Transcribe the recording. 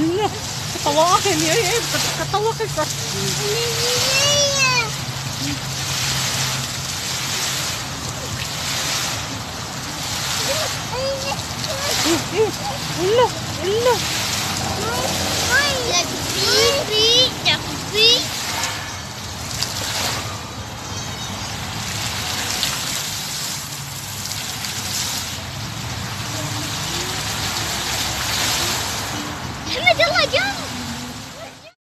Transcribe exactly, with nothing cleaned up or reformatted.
Hala, katawa ka niya eh. Katawa ka sa... Hala, hala. Like, free, free.